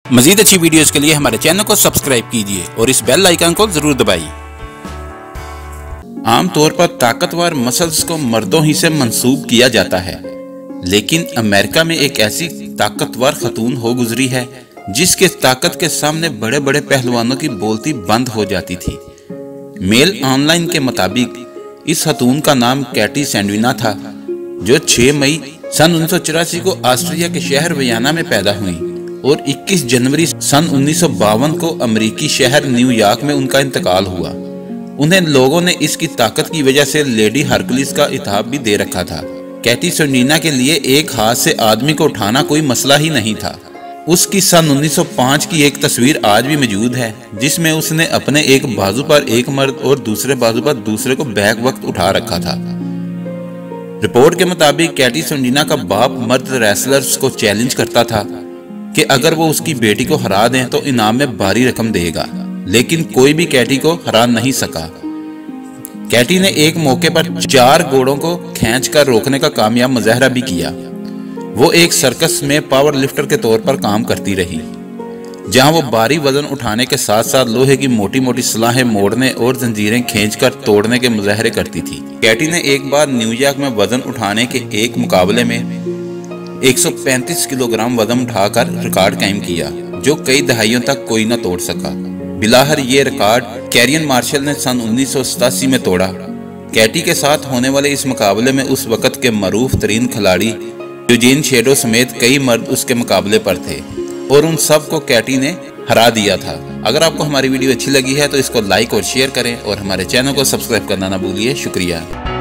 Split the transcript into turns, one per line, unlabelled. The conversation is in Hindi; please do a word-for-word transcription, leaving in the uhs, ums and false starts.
मजीद अच्छी वीडियोस के लिए हमारे चैनल को सब्सक्राइब कीजिए और इस बेल आइकन को जरूर दबाइए। आमतौर पर ताकतवर मसल्स को मर्दों ही से मंसूब किया जाता है, लेकिन अमेरिका में एक ऐसी ताकतवर खतून हो गुजरी है जिसके ताकत के सामने बड़े बड़े पहलवानों की बोलती बंद हो जाती थी। मेल ऑनलाइन के मुताबिक इस खतून का नाम कैटी सैंडविना था, जो छह मई सन उन्नीस सौ चौरासी को ऑस्ट्रिया के शहर वियना में पैदा हुई और इक्कीस जनवरी सन उन्नीस सौ बावन को अमेरिकी शहर न्यूयॉर्क में उनका इंतकाल हुआ। उन्हें लोगों ने इसकी ताकत की वजह से लेडी हरकुलिस का इताब भी दे रखा था। कैटी सैंडविना के लिए एक हाथ से आदमी को उठाना कोई मसला ही नहीं था। उसकी सन उन्नीस सौ पाँच की एक तस्वीर आज भी मौजूद है, जिसमें उसने अपने एक बाजू पर एक मर्द और दूसरे बाजू पर दूसरे को बैक वक्त उठा रखा था। रिपोर्ट के मुताबिक कैटी सैंडविना का बाप मर्द रेसलर्स को चैलेंज करता था कि अगर वो उसकी बेटी को हरा दें तो इनाम में भारी रकम देगा, लेकिन कोई भी कैटी को हरा नहीं सका। कैटी ने एक मौके पर चार घोड़ों को खींचकर रोकने का कामयाब मुजाहरा भी किया। वो एक सर्कस में पावर लिफ्टर के तौर पर काम करती रही, जहां वो भारी वजन उठाने के साथ साथ लोहे की मोटी मोटी सलाहें मोड़ने और जंजीरें खींचकर तोड़ने के मुजाहरे करती थी। कैटी ने एक बार न्यूयॉर्क में वजन उठाने के एक मुकाबले में एक सौ पैंतीस किलोग्राम वजन उठाकर रिकॉर्ड कायम किया, जो कई दहाइयों तक कोई न तोड़ सका। बिलाहर ये रिकॉर्ड कैरियन मार्शल ने सन उन्नीस सौ सतासी में तोड़ा। कैटी के साथ होने वाले इस मुकाबले में उस वक्त के मरूफ तरीन खिलाड़ी यूजीन शेडो समेत कई मर्द उसके मुकाबले पर थे और उन सब को कैटी ने हरा दिया था। अगर आपको हमारी वीडियो अच्छी लगी है तो इसको लाइक और शेयर करें और हमारे चैनल को सब्सक्राइब करना ना भूलिए। शुक्रिया।